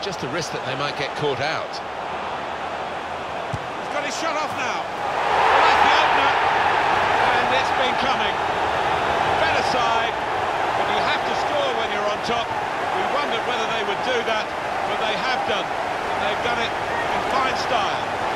just a risk that they might get caught out. He's got his shot off now. Well, that's the opener. And it's been coming. Better side, but you have to score when you're on top. We wondered whether they would do that, but they have done. And they've done it in fine style.